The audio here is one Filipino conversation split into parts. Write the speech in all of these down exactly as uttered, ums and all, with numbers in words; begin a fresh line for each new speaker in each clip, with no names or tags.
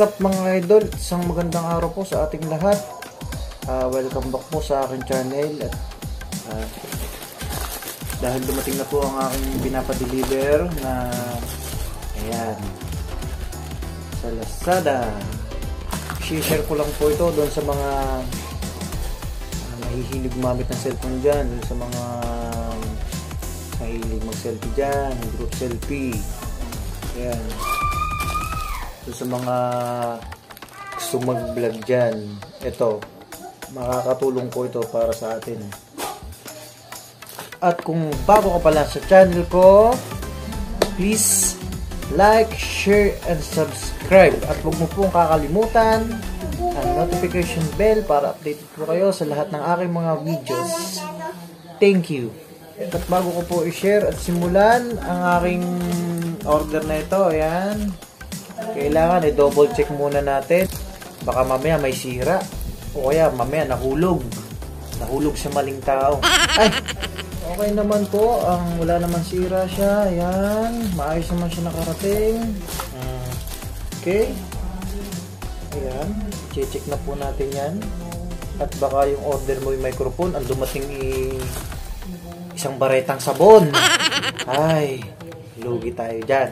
What's up mga idol? Isang magandang araw po sa ating lahat. uh, Welcome back po sa aking channel. At uh, dahil dumating na po ang aking binapadeliver na ayan sa Lazada, share ko lang po ito doon sa mga uh, nahihilig gumamit ng cellphone dyan, doon sa mga mahilig mag selfie dyan, group selfie. Ayan, so, sa mga gusto mag-vlog dyan, ito, makakatulong po ito para sa atin. At kung bago ka pala sa channel ko, please like, share, and subscribe. At huwag mo pong kakalimutan ang notification bell para updated po kayo sa lahat ng aking mga videos. Thank you. At bago ko po i-share at simulan ang aking order na ito, ayan, kailangan i-double check muna natin. Baka mamaya may sira. O kaya mamaya nahulog. Nahulog sa maling tao. Ay! Okay naman po. Ang wala naman sira siya. Ayan. Maayos naman siya nakarating. Okay. Ayan. Check na po natin yan. At baka yung order mo yung microphone, ang dumating i isang baretang sabon. Ay! Lugi tayo dyan.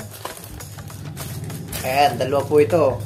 Ayan, dalawa po ito.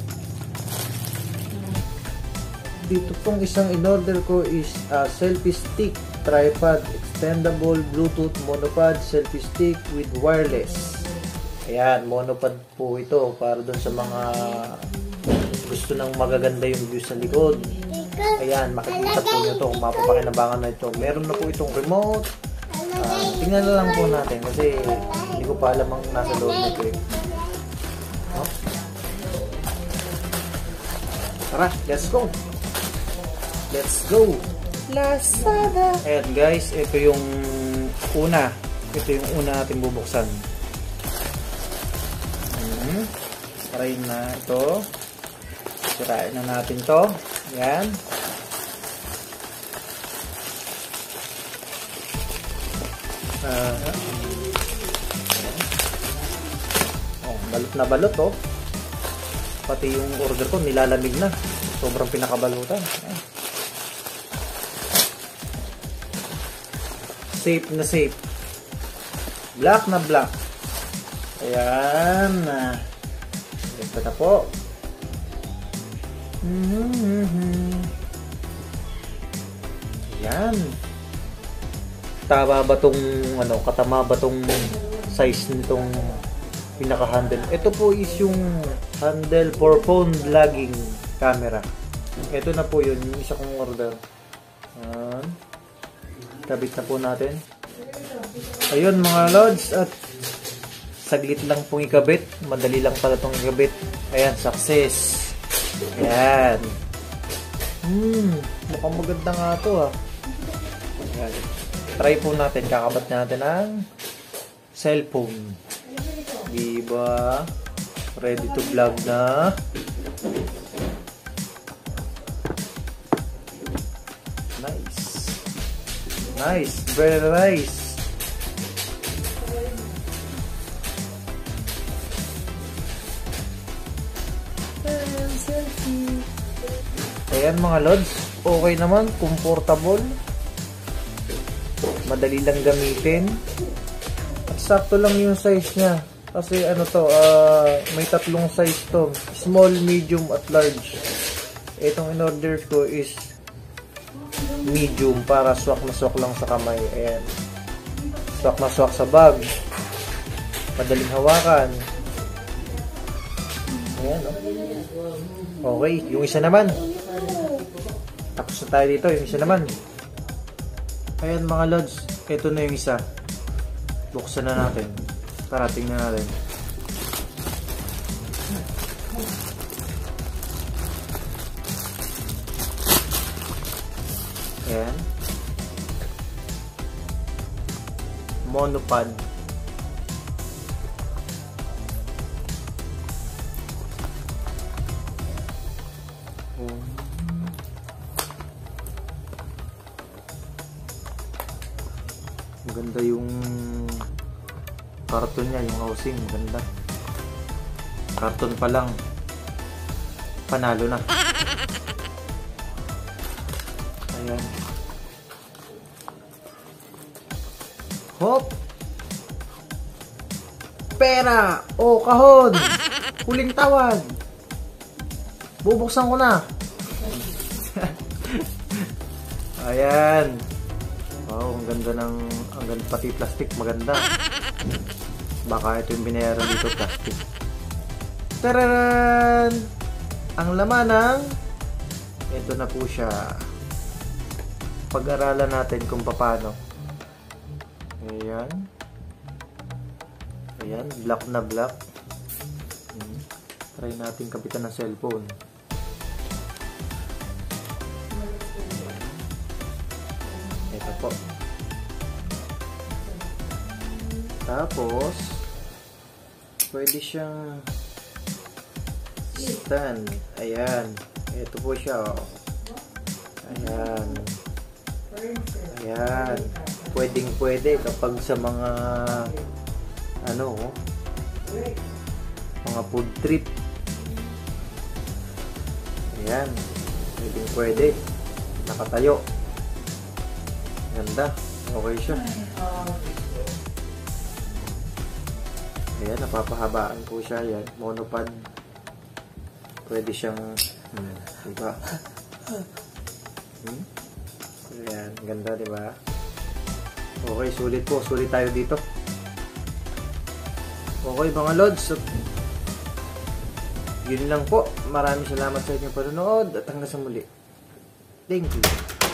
Dito pong isang in-order ko is uh, selfie stick, tripod, extendable, bluetooth, monopod, selfie stick with wireless. Ayan, monopod po ito para dun sa mga gusto ng magaganda yung view sa likod. Ayan, makikita po nyo ito kung mapapakinabangan na ito. Meron na po itong remote. Uh, tingnan na lang po natin kasi hindi ko pa alam ang nasa loob nito eh. Oh. Tara, let's go. Let's go. Lazada. Ayan guys, ito yung una. Ito yung una natin bubuksan. Hmm. Try na ito. Sirain na natin to. Ayan. Uh, oh, balot na balot oh. Pati yung order ko nilalamig na. Sobrang pinakabalutan. Ayan. Safe na safe. Black na black. Ayan. Ito na po. Mm-hmm. Ayan. Tama ba tong ano, katama ba tong size nitong pinaka-handle? Ito po is yung handle for phone vlogging camera. Ito na po yun, yung isa kong order. Ayan. Kabit na po natin. Ayun mga lods, at saglit lang pong ikabit. Madali lang pala itong ikabit. Ayan, success. Ayan. Hmm, mukhang maganda nga ito ha. Ayan. Try po natin, kakabat natin ang cellphone. Diba? Ready to vlog na. Nice. Nice. Very nice. Ayan mga lods. Okay naman. Comfortable. Madali lang gamitin. At sakto lang yung size niya. Kasi ano to, uh, may tatlong size to. Small, medium, at large. Itong in-order ko is medium para swak na swak lang sa kamay. Ayan. Swak na swak sa bag. Madaling hawakan. Ayan, oh. Okay, yung isa naman. Tapos na tayo dito, yung isa naman. Ayan mga lods, ito na yung isa. Buksan na natin. Tara, tingnan natin. Ayan. Monopod. Maganda yung karton niya, yung housing, maganda. Karton pa lang. panalo na. Ayan. Hop! Pera! O, kahon! Huling tawad! Bubuksan ko na! Ayan! Wow, ang ganda ng... Ang ganda, pati plastic, maganda. Baka ito yung binayaran dito, plastic. Tararan! Ang laman ng... Ito na po siya. Pag-aralan natin kung paano. Ayan. Ayan, black na black. Hmm. Try natin kapitan ng cellphone. Ito po. Tapos, pwede siyang stand. Ayan. Ito po siya. Oh. Ayan. Ayan. Pwedeng pwede kapag sa mga ano, mga food trip. Ayan. Pwedeng pwede. Nakatayo. Ganda. Okay siya. Ayan, napapahabaan po siya. Ayan, monopod. Pwede siyang hmm, diba? Hmm? Ayan, ganda diba? Okay, sulit po. Sulit tayo dito. Okay mga lods. So, yun lang po. Maraming salamat sa inyong panonood at hanggang sa muli. Thank you.